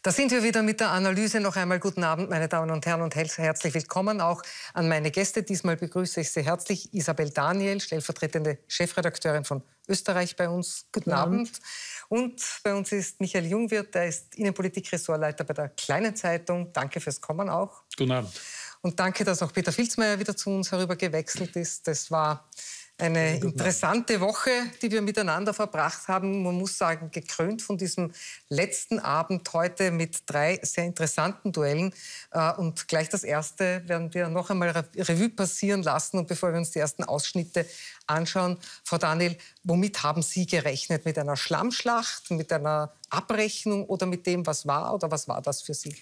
Da sind wir wieder mit der Analyse. Noch einmal guten Abend, meine Damen und Herren, und herzlich willkommen auch an meine Gäste. Diesmal begrüße ich sehr herzlich Isabel Daniel, stellvertretende Chefredakteurin von Österreich bei uns. Guten Abend. Und bei uns ist Michael Jungwirth, der ist Innenpolitik-Ressortleiter bei der Kleinen Zeitung. Danke fürs Kommen auch. Guten Abend. Und danke, dass auch Peter Filzmeier wieder zu uns herüber gewechselt ist. Das war eine interessante Woche, die wir miteinander verbracht haben. Man muss sagen, gekrönt von diesem letzten Abend heute mit 3 sehr interessanten Duellen. Und gleich das erste werden wir noch einmal Revue passieren lassen. Und bevor wir uns die ersten Ausschnitte anschauen, Frau Daniel, womit haben Sie gerechnet? Mit einer Schlammschlacht, mit einer Abrechnung oder mit dem, was war? Oder was war das für Sie?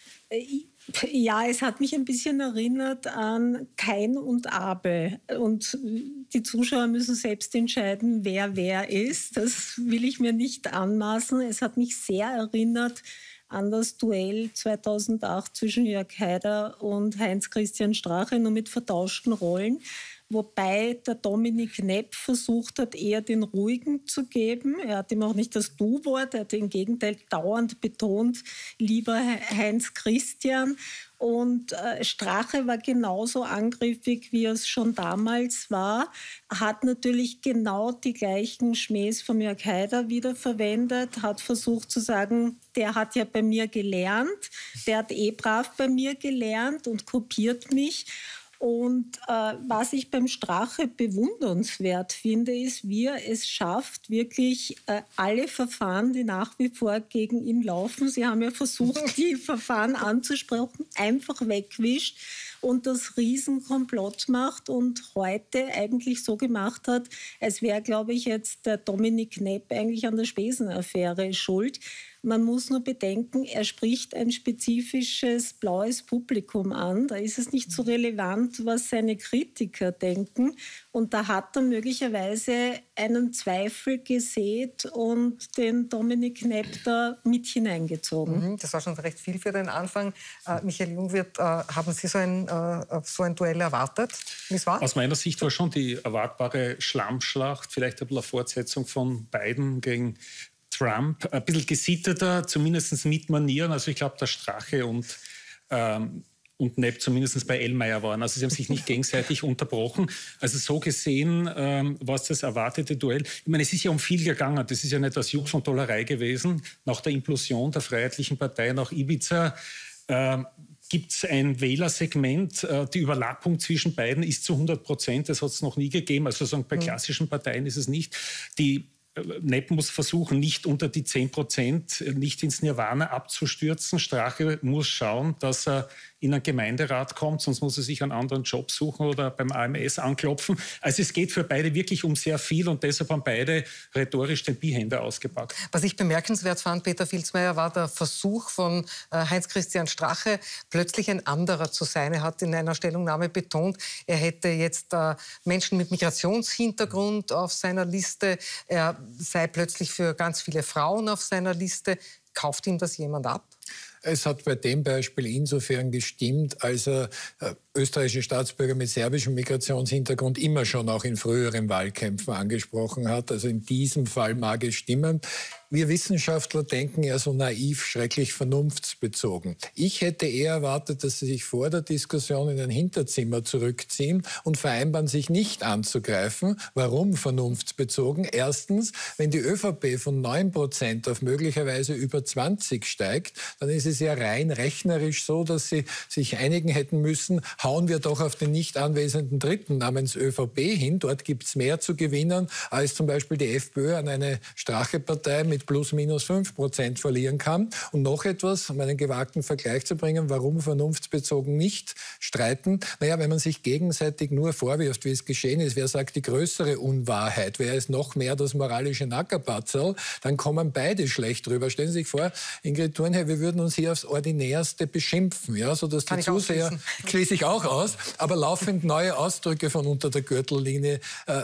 Ja, es hat mich ein bisschen erinnert an Kain und Abel. Und die Zuschauer müssen selbst entscheiden, wer ist. Das will ich mir nicht anmaßen. Es hat mich sehr erinnert an das Duell 2008 zwischen Jörg Haider und Heinz-Christian Strache, nur mit vertauschten Rollen. Wobei der Dominik Knepp versucht hat, eher den Ruhigen zu geben. Er hat ihm auch nicht das Du-Wort, er hat im Gegenteil dauernd betont, lieber Heinz-Christian. Und Strache war genauso angriffig, wie er es schon damals war, hat natürlich genau die gleichen Schmähs von Jörg Haider wiederverwendet, hat versucht zu sagen, der hat ja bei mir gelernt, der hat brav bei mir gelernt und kopiert mich. Und was ich beim Strache bewundernswert finde, ist, wie er es schafft, wirklich alle Verfahren, die nach wie vor gegen ihn laufen, Sie haben ja versucht, die Verfahren anzusprechen, einfach wegwischt und das Riesenkomplott macht und heute eigentlich so gemacht hat, als wäre, glaube ich, jetzt der Dominik Knepp eigentlich an der Spesen-Affäre schuld. Man muss nur bedenken, er spricht ein spezifisches blaues Publikum an. Da ist es nicht so relevant, was seine Kritiker denken. Und da hat er möglicherweise einen Zweifel gesät und den Dominik Knepp da mit hineingezogen. Das war schon recht viel für den Anfang. Michael Jungwirth, haben Sie so ein Duell erwartet? Wie es war? Aus meiner Sicht war schon die erwartbare Schlammschlacht, vielleicht ein bisschen eine Fortsetzung von Biden gegen Trump, ein bisschen gesitteter, zumindest mit Manieren. Also ich glaube, der Strache und Knepp zumindest bei Ellmeier waren. Also sie haben sich nicht gegenseitig unterbrochen. Also so gesehen war es das erwartete Duell. Ich meine, es ist ja um viel gegangen. Das ist ja nicht das Jux und Tollerei gewesen. Nach der Implosion der Freiheitlichen Partei nach Ibiza gibt es ein Wählersegment. Die Überlappung zwischen beiden ist zu 100%. Das hat es noch nie gegeben. Also sagen, bei klassischen Parteien ist es nicht. Die Knepp muss versuchen, nicht unter die 10%, nicht ins Nirvana abzustürzen. Strache muss schauen, dass er in einen Gemeinderat kommt, sonst muss er sich einen anderen Job suchen oder beim AMS anklopfen. Also es geht für beide wirklich um sehr viel und deshalb haben beide rhetorisch den Bihänder ausgepackt. Was ich bemerkenswert fand, Peter Filzmeier, war der Versuch von Heinz-Christian Strache, plötzlich ein anderer zu sein. Er hat in einer Stellungnahme betont, er hätte jetzt Menschen mit Migrationshintergrund auf seiner Liste, er sei plötzlich für ganz viele Frauen auf seiner Liste. Kauft ihm das jemand ab? Es hat bei dem Beispiel insofern gestimmt, als er österreichische Staatsbürger mit serbischem Migrationshintergrund immer schon auch in früheren Wahlkämpfen angesprochen hat. Also in diesem Fall mag es stimmen. Wir Wissenschaftler denken ja so naiv, schrecklich vernunftsbezogen. Ich hätte eher erwartet, dass sie sich vor der Diskussion in ein Hinterzimmer zurückziehen und vereinbaren, sich nicht anzugreifen. Warum vernunftsbezogen? Erstens, wenn die ÖVP von 9% auf möglicherweise über 20% steigt, dann ist es ja rein rechnerisch so, dass sie sich einigen hätten müssen, hauen wir doch auf den nicht anwesenden Dritten namens ÖVP hin. Dort gibt es mehr zu gewinnen, als zum Beispiel die FPÖ an eine Strache-Partei mit plus minus 5% verlieren kann. Und noch etwas, um einen gewagten Vergleich zu bringen, warum vernunftsbezogen nicht streiten? Naja, wenn man sich gegenseitig nur vorwirft, wie es geschehen ist, wer sagt die größere Unwahrheit, wer ist noch mehr das moralische Nackerpatzel, dann kommen beide schlecht drüber. Stellen Sie sich vor, Ingrid Thurnherr, wir würden uns hier aufs Ordinärste beschimpfen, ja, sodass die Zuseher, schließe ich auch aus, aber laufend neue Ausdrücke von unter der Gürtellinie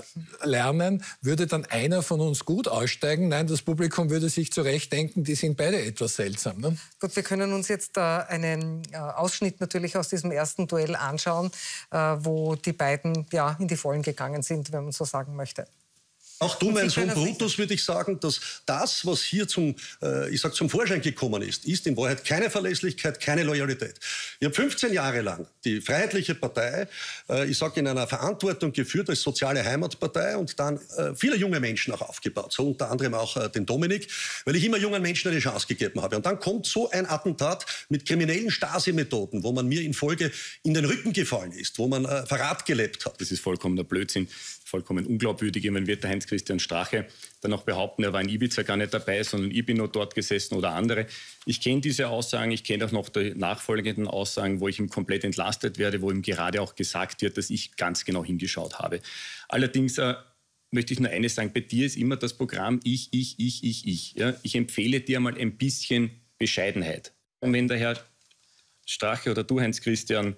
lernen, würde dann einer von uns gut aussteigen? Nein, das Publikum würde sich zurechtdenken, die sind beide etwas seltsam. Ne? Gut, wir können uns jetzt einen Ausschnitt natürlich aus diesem ersten Duell anschauen, wo die beiden ja in die Vollen gegangen sind, wenn man so sagen möchte. Auch du, mein Sohn Brutus, würde ich sagen, dass das, was hier zum Vorschein gekommen ist in Wahrheit keine Verlässlichkeit, keine Loyalität. Ich habe 15 Jahre lang die Freiheitliche Partei, in einer Verantwortung geführt als soziale Heimatpartei und dann viele junge Menschen auch aufgebaut, so unter anderem auch den Dominik, weil ich immer jungen Menschen eine Chance gegeben habe. Und dann kommt so ein Attentat mit kriminellen Stasi-Methoden, wo man mir in Folge in den Rücken gefallen ist, wo man Verrat gelebt hat. Das ist vollkommener Blödsinn, vollkommen unglaubwürdig. Man wird der Heinz-Christian Strache dann auch behaupten, er war in Ibiza gar nicht dabei, sondern ich bin nur dort gesessen oder andere. Ich kenne diese Aussagen, ich kenne auch noch die nachfolgenden Aussagen, wo ich ihm komplett entlastet werde, wo ihm gerade auch gesagt wird, dass ich ganz genau hingeschaut habe. Allerdings möchte ich nur eines sagen, bei dir ist immer das Programm ich. Ja? Ich empfehle dir mal ein bisschen Bescheidenheit. Und wenn der Herr Strache oder du, Heinz-Christian,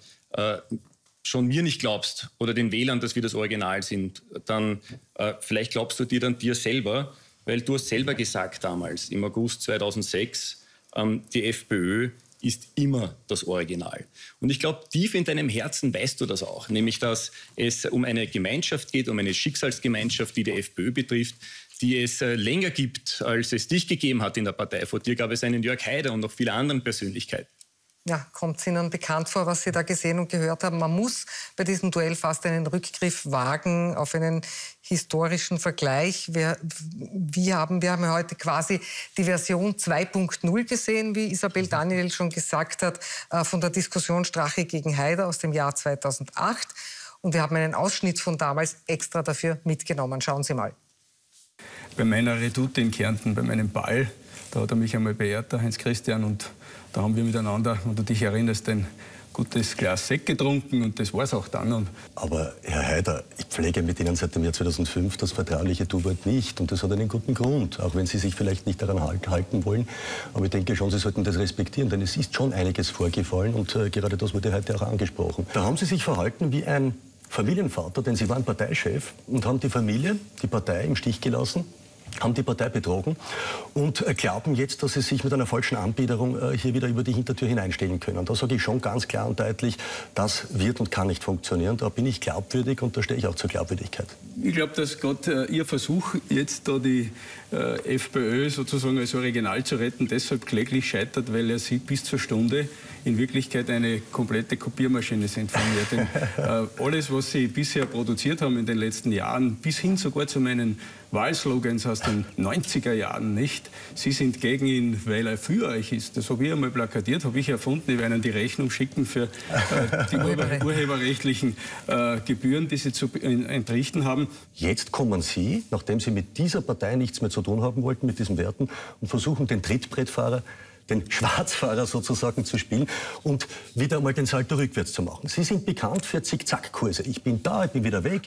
schon mir nicht glaubst oder den Wählern, dass wir das Original sind, dann vielleicht glaubst du dir selber, weil du hast selber gesagt damals, im August 2006, die FPÖ ist immer das Original. Und ich glaube, tief in deinem Herzen weißt du das auch, nämlich dass es um eine Gemeinschaft geht, um eine Schicksalsgemeinschaft, die FPÖ betrifft, die es länger gibt, als es dich gegeben hat in der Partei. Vor dir gab es einen Jörg Haider und noch viele andere Persönlichkeiten. Ja, kommt es Ihnen bekannt vor, was Sie da gesehen und gehört haben? Man muss bei diesem Duell fast einen Rückgriff wagen auf einen historischen Vergleich. Wir haben ja heute quasi die Version 2.0 gesehen, wie Isabel Daniel schon gesagt hat, von der Diskussion Strache gegen Haider aus dem Jahr 2008. Und wir haben einen Ausschnitt von damals extra dafür mitgenommen. Schauen Sie mal. Bei meiner Redoute in Kärnten, bei meinem Ball, da hat er mich einmal beehrt, der Heinz-Christian, und da haben wir miteinander, wenn du dich erinnerst, ein gutes Glas Sekt getrunken und das war es auch dann. Aber Herr Haider, ich pflege mit Ihnen seit dem Jahr 2005 das vertrauliche Du-Wort nicht und das hat einen guten Grund, auch wenn Sie sich vielleicht nicht daran halten wollen. Aber ich denke schon, Sie sollten das respektieren, denn es ist schon einiges vorgefallen und gerade das wurde heute auch angesprochen. Da haben Sie sich verhalten wie ein Familienvater, denn Sie waren Parteichef und haben die Familie, die Partei im Stich gelassen, haben die Partei betrogen und glauben jetzt, dass sie sich mit einer falschen Anbiederung hier wieder über die Hintertür hineinstellen können. Da sage ich schon ganz klar und deutlich, das wird und kann nicht funktionieren. Da bin ich glaubwürdig und da stehe ich auch zur Glaubwürdigkeit. Ich glaube, dass gerade Ihr Versuch, jetzt da die FPÖ sozusagen als Original zu retten, deshalb kläglich scheitert, weil er Sie bis zur Stunde in Wirklichkeit eine komplette Kopiermaschine sind von mir. Denn alles, was Sie bisher produziert haben in den letzten Jahren, bis hin sogar zu meinen Wahlslogans aus den 90er Jahren, nicht? Sie sind gegen ihn, weil er für euch ist. Das habe ich einmal plakatiert, habe ich erfunden. Ich werde Ihnen die Rechnung schicken für die urheberrechtlichen Gebühren, die Sie zu entrichten haben. Jetzt kommen Sie, nachdem Sie mit dieser Partei nichts mehr zu tun haben wollten, mit diesen Werten, und versuchen den Trittbrettfahrer, den Schwarzfahrer sozusagen zu spielen und wieder einmal den Salto rückwärts zu machen. Sie sind bekannt für Zickzackkurse. Ich bin da, ich bin wieder weg.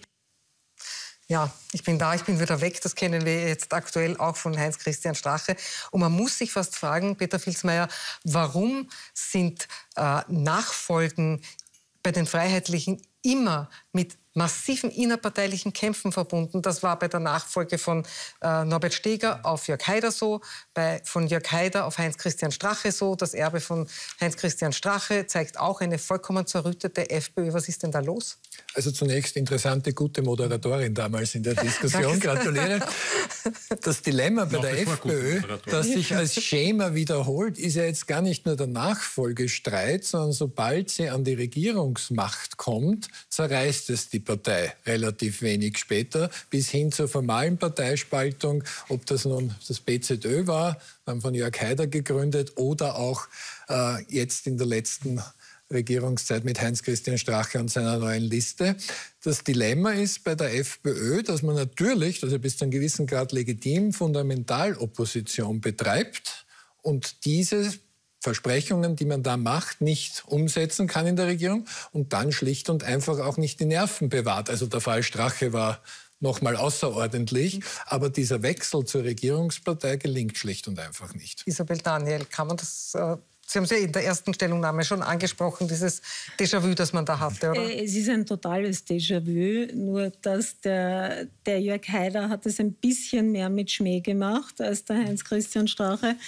Ja, ich bin da, ich bin wieder weg. Das kennen wir jetzt aktuell auch von Heinz-Christian Strache. Und man muss sich fast fragen, Peter Vilsmeier, warum sind Nachfolgen bei den Freiheitlichen immer mit massiven innerparteilichen Kämpfen verbunden? Das war bei der Nachfolge von Norbert Steger auf Jörg Haider so, von Jörg Haider auf Heinz-Christian Strache so. Das Erbe von Heinz-Christian Strache zeigt auch eine vollkommen zerrüttete FPÖ. Was ist denn da los? Also zunächst interessante, gute Moderatorin damals in der Diskussion. Gratuliere. Das Dilemma bei der FPÖ, das sich als Schema wiederholt, ist ja jetzt gar nicht nur der Nachfolgestreit, sondern sobald sie an die Regierungsmacht kommt, zerreißt es die Partei relativ wenig später, bis hin zur formalen Parteispaltung, ob das nun das BZÖ war, dann von Jörg Haider gegründet, oder auch jetzt in der letzten Regierungszeit mit Heinz-Christian Strache und seiner neuen Liste. Das Dilemma ist bei der FPÖ, dass man natürlich, das ist ja bis zu einem gewissen Grad legitim, Fundamentalopposition betreibt und diese Versprechungen, die man da macht, nicht umsetzen kann in der Regierung und dann schlicht und einfach auch nicht die Nerven bewahrt. Also der Fall Strache war nochmal außerordentlich, aber dieser Wechsel zur Regierungspartei gelingt schlicht und einfach nicht. Isabel Daniel, kann man das... Sie haben es ja in der ersten Stellungnahme schon angesprochen, dieses Déjà-vu, das man da hatte, oder? Es ist ein totales Déjà-vu, nur dass der Jörg Haider hat es ein bisschen mehr mit Schmäh gemacht als der Heinz-Christian Strache.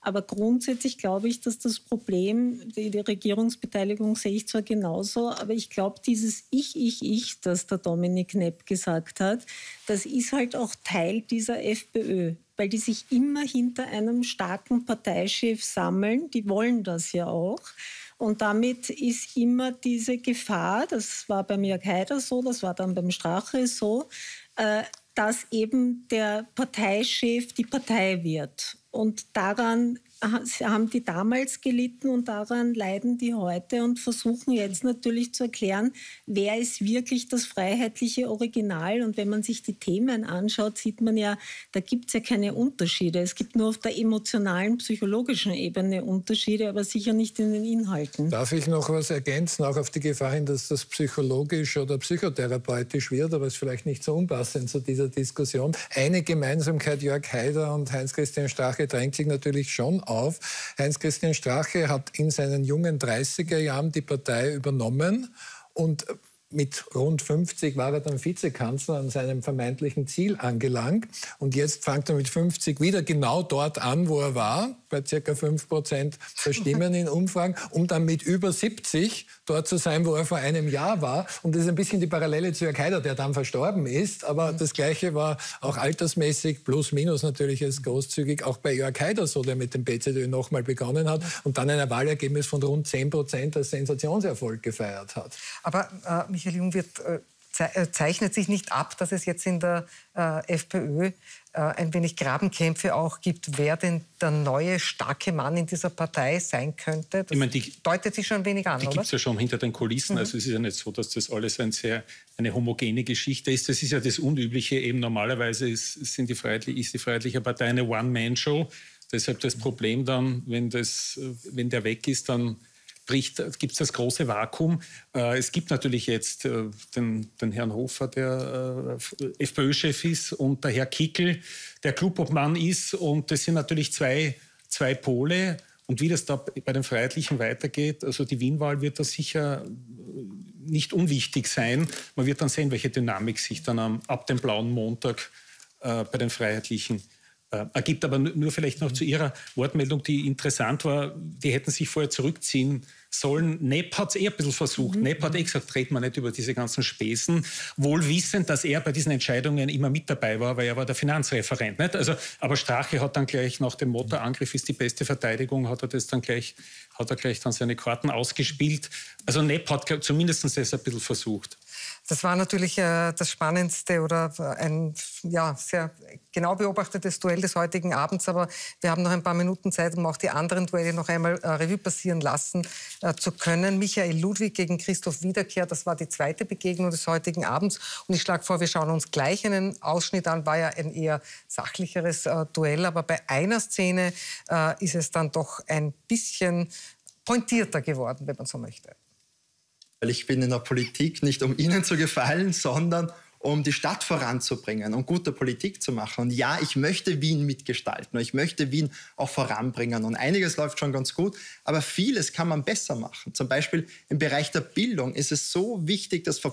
Aber grundsätzlich glaube ich, dass das Problem, die Regierungsbeteiligung sehe ich zwar genauso, aber ich glaube, dieses Ich, das der Dominik Knepp gesagt hat, das ist halt auch Teil dieser FPÖ, weil die sich immer hinter einem starken Parteichef sammeln. Die wollen das ja auch. Und damit ist immer diese Gefahr, das war beim Jörg Haider so, das war dann beim Strache so, dass eben der Parteichef die Partei wird. Und daran haben die damals gelitten und daran leiden die heute und versuchen jetzt natürlich zu erklären, wer ist wirklich das freiheitliche Original. Und wenn man sich die Themen anschaut, sieht man ja, da gibt es ja keine Unterschiede. Es gibt nur auf der emotionalen, psychologischen Ebene Unterschiede, aber sicher nicht in den Inhalten. Darf ich noch was ergänzen, auch auf die Gefahr hin, dass das psychologisch oder psychotherapeutisch wird, aber es ist vielleicht nicht so unpassend zu dieser Diskussion. Eine Gemeinsamkeit Jörg Haider und Heinz-Christian Strache drängt sich natürlich schon auf. Heinz-Christian Strache hat in seinen jungen 30er Jahren die Partei übernommen und mit rund 50 war er dann Vizekanzler, an seinem vermeintlichen Ziel angelangt. Und jetzt fängt er mit 50 wieder genau dort an, wo er war, bei ca. 5% der Stimmen in Umfragen, um dann mit über 70 dort zu sein, wo er vor einem Jahr war. Und das ist ein bisschen die Parallele zu Jörg Haider, der dann verstorben ist. Aber das Gleiche war auch altersmäßig, plus minus natürlich als großzügig, auch bei Jörg Haider so, der mit dem BZÖ nochmal begonnen hat und dann ein Wahlergebnis von rund 10% als Sensationserfolg gefeiert hat. Aber Michael Jungwirth, zeichnet sich nicht ab, dass es jetzt in der FPÖ ein wenig Grabenkämpfe auch gibt, wer denn der neue starke Mann in dieser Partei sein könnte? Das deutet sich schon ein wenig an, die oder? Die gibt es ja schon hinter den Kulissen. Also es ist ja nicht so, dass das alles eine homogene Geschichte ist. Das ist ja das Unübliche. Eben normalerweise ist die Freiheitliche Partei eine One-Man-Show. Deshalb das Problem dann, wenn der weg ist, dann gibt es das große Vakuum. Es gibt natürlich jetzt den Herrn Hofer, der FPÖ-Chef ist, und der Herr Kickl, der Clubobmann ist. Und das sind natürlich zwei Pole. Und wie das da bei den Freiheitlichen weitergeht, also die Wien-Wahl wird da sicher nicht unwichtig sein. Man wird dann sehen, welche Dynamik sich dann ab dem blauen Montag bei den Freiheitlichen ergibt. Aber nur vielleicht noch zu Ihrer Wortmeldung, die interessant war. Die hätten sich vorher zurückziehen sollen. Knepp hat es ein bisschen versucht. Knepp hat gesagt, redet man nicht über diese ganzen Späßen. Wohl wissend, dass er bei diesen Entscheidungen immer mit dabei war, weil er war der Finanzreferent. Nicht? Also, aber Strache hat dann gleich nach dem Motto, Angriff ist die beste Verteidigung, hat er gleich dann seine Karten ausgespielt. Also Knepp hat zumindest das ein bisschen versucht. Das war natürlich das spannendste oder ein sehr genau beobachtetes Duell des heutigen Abends. Aber wir haben noch ein paar Minuten Zeit, um auch die anderen Duelle noch einmal Revue passieren lassen zu können. Michael Ludwig gegen Christoph Wiederkehr, das war die zweite Begegnung des heutigen Abends. Und ich schlage vor, wir schauen uns gleich einen Ausschnitt an. War ja ein eher sachlicheres Duell. Aber bei einer Szene ist es dann doch ein bisschen pointierter geworden, wenn man so möchte. Weil ich bin in der Politik nicht, um Ihnen zu gefallen, sondern um die Stadt voranzubringen und gute Politik zu machen. Und ja, ich möchte Wien mitgestalten und ich möchte Wien auch voranbringen. Und einiges läuft schon ganz gut, aber vieles kann man besser machen. Zum Beispiel im Bereich der Bildung ist es so wichtig, das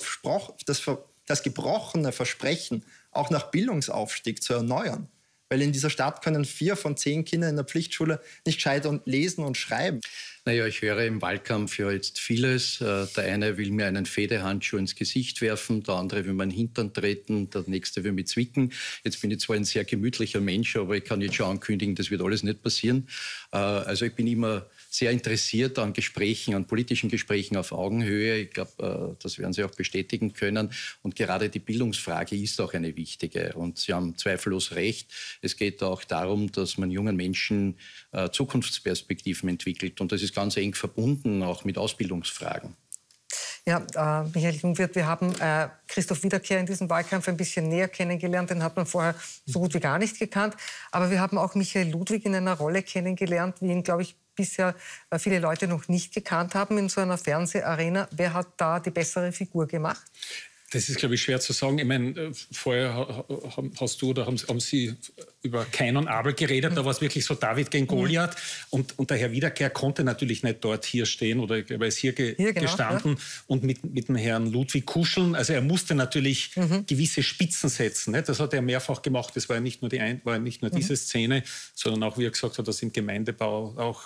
gebrochene Versprechen auch nach Bildungsaufstieg zu erneuern. Weil in dieser Stadt können 4 von 10 Kindern in der Pflichtschule nicht gescheit lesen und schreiben. Naja, ich höre im Wahlkampf ja jetzt vieles. Der eine will mir einen Fehdehandschuh ins Gesicht werfen, der andere will meinen Hintern treten, der nächste will mich zwicken. Jetzt bin ich zwar ein sehr gemütlicher Mensch, aber ich kann jetzt schon ankündigen, das wird alles nicht passieren. Also ich bin immer sehr interessiert an Gesprächen, an politischen Gesprächen auf Augenhöhe. Ich glaube, das werden Sie auch bestätigen können. Und gerade die Bildungsfrage ist auch eine wichtige. Und Sie haben zweifellos recht. Es geht auch darum, dass man jungen Menschen Zukunftsperspektiven entwickelt. Und das ist ganz eng verbunden, auch mit Ausbildungsfragen. Ja, Michael Jungwirth, wir haben Christoph Wiederkehr in diesem Wahlkampf ein bisschen näher kennengelernt. Den hat man vorher so gut wie gar nicht gekannt. Aber wir haben auch Michael Ludwig in einer Rolle kennengelernt, wie ihn, glaube ich, bisher viele Leute noch nicht gekannt haben in so einer Fernseharena. Wer hat da die bessere Figur gemacht? Das ist, glaube ich, schwer zu sagen. Ich meine, vorher hast du oder haben Sie über Kain und Abel geredet, da war es wirklich so David gegen Goliath. Und der Herr Wiederkehr konnte natürlich nicht dort hier stehen oder er ist hier gestanden und mit dem Herrn Ludwig kuscheln. Also er musste natürlich gewisse Spitzen setzen. Ne? Das hat er mehrfach gemacht. Das war ja nicht nur, diese Szene, sondern auch, wie er gesagt hat, dass im Gemeindebau auch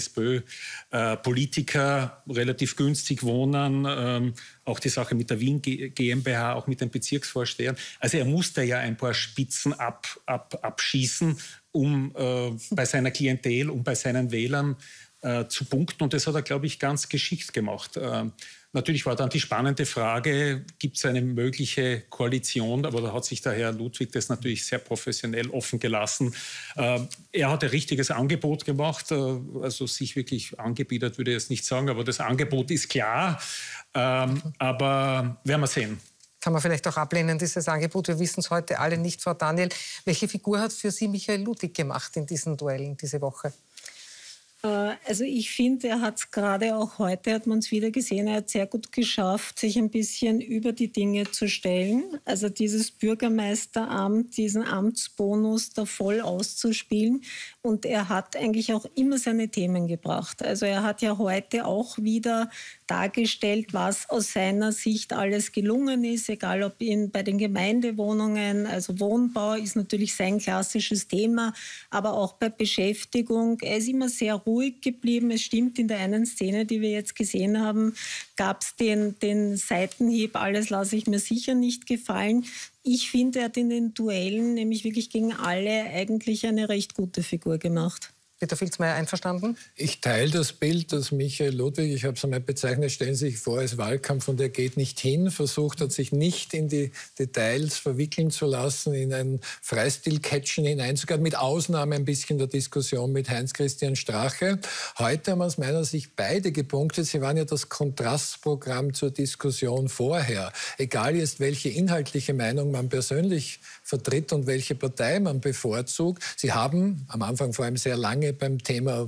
SPÖ-Politiker relativ günstig wohnen. Auch die Sache mit der Wien GmbH, auch mit den Bezirksvorstehern. Also er musste ja ein paar Spitzen abschießen, um bei seiner Klientel, um bei seinen Wählern zu punkten. Und das hat er, glaube ich, ganz geschickt gemacht. Natürlich war dann die spannende Frage, gibt es eine mögliche Koalition? Aber da hat sich der Herr Ludwig das natürlich sehr professionell offen gelassen. Er hat ein richtiges Angebot gemacht. Also sich wirklich angebietet, würde ich jetzt nicht sagen. Aber das Angebot ist klar. Aber werden wir sehen. Kann man vielleicht auch ablehnen, dieses Angebot. Wir wissen es heute alle nicht, Frau Daniel. Welche Figur hat für Sie Michael Ludwig gemacht in diesen Duellen diese Woche? Also ich finde, er hat es gerade auch heute, hat man es wieder gesehen, er hat sehr gut geschafft, sich ein bisschen über die Dinge zu stellen. Also dieses Bürgermeisteramt, diesen Amtsbonus da voll auszuspielen. Und er hat eigentlich auch immer seine Themen gebracht. Also er hat ja heute auch wieder dargestellt, was aus seiner Sicht alles gelungen ist, egal ob bei den Gemeindewohnungen, also Wohnbau ist natürlich sein klassisches Thema, aber auch bei Beschäftigung. Er ist immer sehr ruhig geblieben. Es stimmt, in der einen Szene, die wir jetzt gesehen haben, gab es den Seitenhieb, alles lasse ich mir sicher nicht gefallen. Ich finde, er hat in den Duellen, nämlich wirklich gegen alle, eigentlich eine recht gute Figur gemacht. Peter Filzmeier, einverstanden? Ich teile das Bild, dass Michael Ludwig, ich habe es einmal bezeichnet, stellen Sie sich vor, als Wahlkampf und er geht nicht hin, versucht hat, sich nicht in die Details verwickeln zu lassen, in ein Freistil-Catchen hineinzugehen, mit Ausnahme ein bisschen der Diskussion mit Heinz-Christian Strache. Heute haben aus meiner Sicht beide gepunktet. Sie waren ja das Kontrastprogramm zur Diskussion vorher. Egal jetzt, welche inhaltliche Meinung man persönlich vertritt und welche Partei man bevorzugt. Sie haben am Anfang vor allem sehr lange beim Thema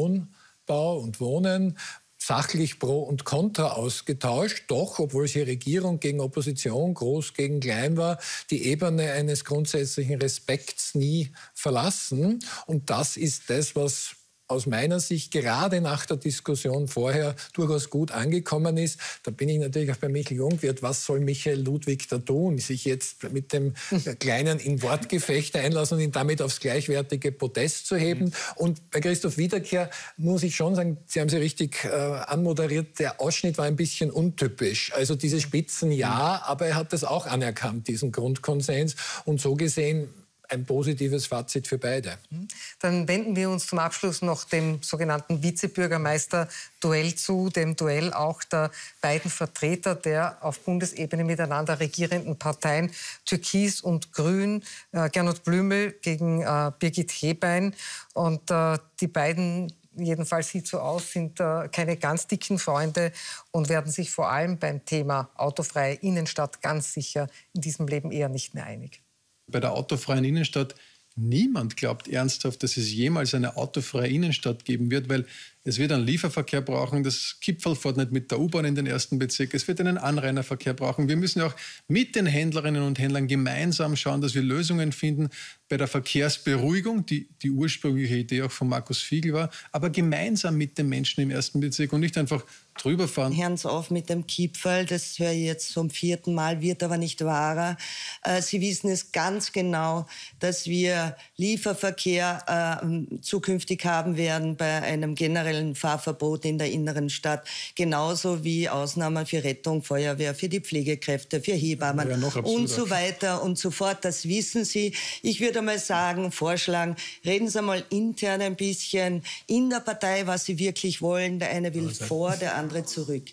Wohnbau und Wohnen sachlich Pro und Contra ausgetauscht. Doch, obwohl sie Regierung gegen Opposition, groß gegen klein war, die Ebene eines grundsätzlichen Respekts nie verlassen. Und das ist das, was aus meiner Sicht gerade nach der Diskussion vorher durchaus gut angekommen ist. Da bin ich natürlich auch bei Michael Jungwirth. Was soll Michael Ludwig da tun? Sich jetzt mit dem Kleinen in Wortgefechte einlassen und ihn damit aufs gleichwertige Podest zu heben. Und bei Christoph Wiederkehr muss ich schon sagen, Sie haben sie richtig anmoderiert, der Ausschnitt war ein bisschen untypisch. Also diese Spitzen ja, aber er hat das auch anerkannt, diesen Grundkonsens. Und so gesehen ein positives Fazit für beide. Dann wenden wir uns zum Abschluss noch dem sogenannten Vizebürgermeister-Duell zu, dem Duell auch der beiden Vertreter der auf Bundesebene miteinander regierenden Parteien Türkis und Grün, Gernot Blümel gegen Birgit Hebein. Und die beiden, jedenfalls sieht so aus, sind keine ganz dicken Freunde und werden sich vor allem beim Thema autofreie Innenstadt ganz sicher in diesem Leben eher nicht mehr einig. Bei der autofreien Innenstadt, niemand glaubt ernsthaft, dass es jemals eine autofreie Innenstadt geben wird, weil es wird einen Lieferverkehr brauchen, das Gipfel fährt nicht mit der U-Bahn in den ersten Bezirk, es wird einen Anrainerverkehr brauchen. Wir müssen auch mit den Händlerinnen und Händlern gemeinsam schauen, dass wir Lösungen finden bei der Verkehrsberuhigung, die ursprüngliche Idee auch von Markus Fiegel war, aber gemeinsam mit den Menschen im ersten Bezirk und nicht einfach drüber fahren. Hören Sie auf mit dem Gipfel, das höre ich jetzt zum 4. Mal, wird aber nicht wahrer. Sie wissen es ganz genau, dass wir Lieferverkehr zukünftig haben werden bei einem generellen Fahrverbot in der inneren Stadt, genauso wie Ausnahmen für Rettung, Feuerwehr, für die Pflegekräfte, für Hebammen und so weiter und so fort. Das wissen Sie. Ich würde mal sagen, vorschlagen, reden Sie mal intern ein bisschen in der Partei, was Sie wirklich wollen. Der eine will vor, der andere zurück.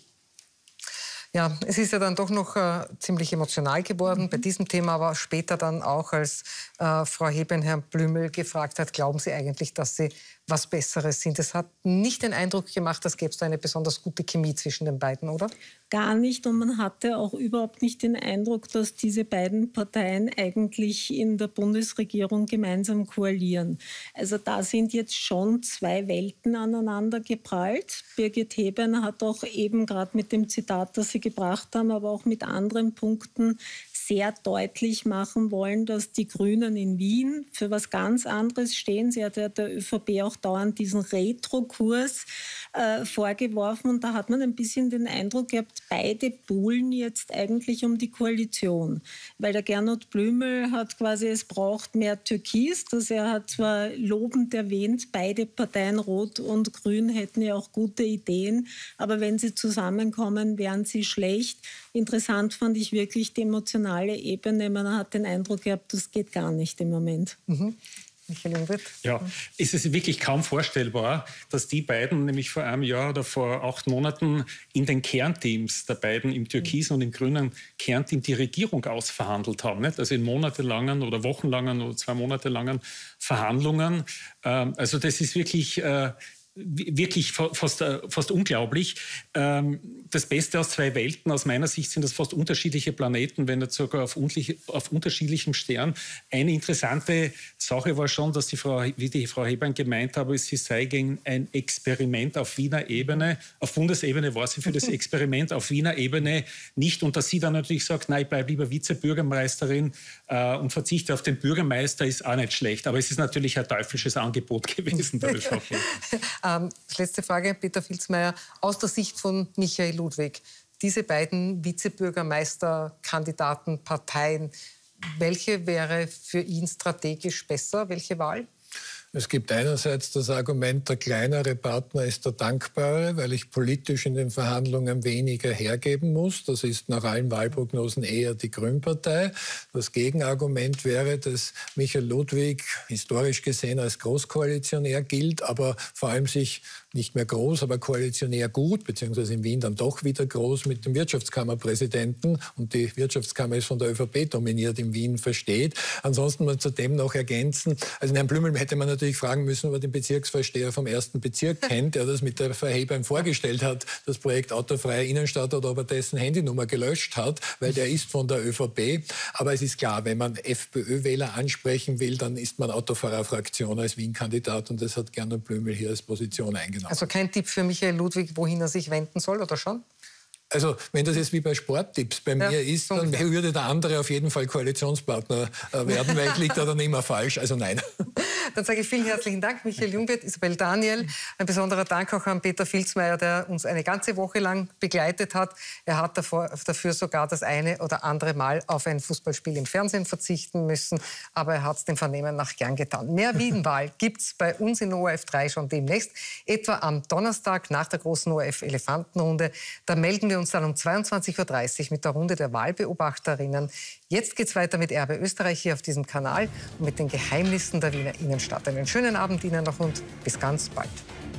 Ja, es ist ja dann doch noch ziemlich emotional geworden bei diesem Thema, aber später dann auch, als Frau Hebein Herrn Blümel gefragt hat, glauben Sie eigentlich, dass Sie was Besseres sind? Es hat nicht den Eindruck gemacht, als gäbe es da eine besonders gute Chemie zwischen den beiden, oder? Gar nicht, und man hatte auch überhaupt nicht den Eindruck, dass diese beiden Parteien eigentlich in der Bundesregierung gemeinsam koalieren. Also da sind jetzt schon zwei Welten aneinander geprallt. Birgit Hebein hat auch eben gerade mit dem Zitat, das Sie gebracht haben, aber auch mit anderen Punkten sehr deutlich machen wollen, dass die Grünen in Wien für was ganz anderes stehen. Sie hat ja der ÖVP auch dauernd diesen Retro-Kurs vorgeworfen. Und da hat man ein bisschen den Eindruck gehabt, beide buhlen jetzt eigentlich um die Koalition. Weil der Gernot Blümel hat quasi, es braucht mehr Türkis. Er hat zwar lobend erwähnt, beide Parteien Rot und Grün hätten ja auch gute Ideen, aber wenn sie zusammenkommen, wären sie schlecht. Interessant fand ich wirklich die emotionale Ebene. Man hat den Eindruck gehabt, das geht gar nicht im Moment. Ja, es ist wirklich kaum vorstellbar, dass die beiden nämlich vor einem Jahr oder vor 8 Monaten in den Kernteams der beiden, im türkisen und im grünen Kernteam, die Regierung ausverhandelt haben. Nicht? Also in monatelangen oder wochenlangen oder 2 Monate langen Verhandlungen. Also das ist wirklich fast unglaublich. Das Beste aus 2 Welten, aus meiner Sicht, sind das fast unterschiedliche Planeten, wenn nicht sogar auf unterschiedlichem Stern. Eine interessante Sache war schon, dass wie die Frau Hebern gemeint habe, sie sei gegen ein Experiment auf Wiener Ebene. Auf Bundesebene war sie für das Experiment, auf Wiener Ebene nicht. Und dass sie dann natürlich sagt, nein, ich bleibe lieber Vizebürgermeisterin und verzichte auf den Bürgermeister, ist auch nicht schlecht. Aber es ist natürlich ein teuflisches Angebot gewesen der ÖVP. Letzte Frage, Peter Filzmeier. Aus der Sicht von Michael Ludwig, diese beiden Vizebürgermeisterkandidaten, Parteien, welche wäre für ihn strategisch besser? Welche Wahl? Es gibt einerseits das Argument, der kleinere Partner ist der dankbare, weil ich politisch in den Verhandlungen weniger hergeben muss. Das ist nach allen Wahlprognosen eher die Grünpartei. Das Gegenargument wäre, dass Michael Ludwig historisch gesehen als Großkoalitionär gilt, aber vor allem sich nicht mehr groß, aber koalitionär gut, beziehungsweise in Wien dann doch wieder groß mit dem Wirtschaftskammerpräsidenten, und die Wirtschaftskammer ist von der ÖVP dominiert, in Wien versteht. Ansonsten muss man zudem noch ergänzen, also Herrn Blümel hätte man natürlich fragen müssen, ob er den Bezirksvorsteher vom 1. Bezirk kennt, der das mit der Frau Hebern vorgestellt hat, das Projekt Autofreie Innenstadt, oder ob er dessen Handynummer gelöscht hat, weil der ist von der ÖVP. Aber es ist klar, wenn man FPÖ-Wähler ansprechen will, dann ist man Autofahrerfraktion als Wien-Kandidat, und das hat Gernot Blümel hier als Position eingenommen. Also kein Tipp für Michael Ludwig, wohin er sich wenden soll, oder schon? Also wenn das jetzt wie bei Sporttipps bei mir ist, dann würde der andere auf jeden Fall Koalitionspartner werden, weil ich liege da dann immer falsch. Also nein. Dann sage ich vielen herzlichen Dank, Michael Jungwirth, Isabel Daniel. Ein besonderer Dank auch an Peter Filzmeier, der uns eine ganze Woche lang begleitet hat. Er hat dafür sogar das eine oder andere Mal auf ein Fußballspiel im Fernsehen verzichten müssen. Aber er hat es dem Vernehmen nach gern getan. Mehr Wienwahl gibt es bei uns in ORF 3 schon demnächst. Etwa am Donnerstag nach der großen ORF-Elefantenrunde. Da melden wir uns dann um 22.30 Uhr mit der Runde der Wahlbeobachterinnen. Jetzt geht's weiter mit Erbe Österreich hier auf diesem Kanal und mit den Geheimnissen der Wiener Innenstadt. Einen schönen Abend Ihnen noch und bis ganz bald.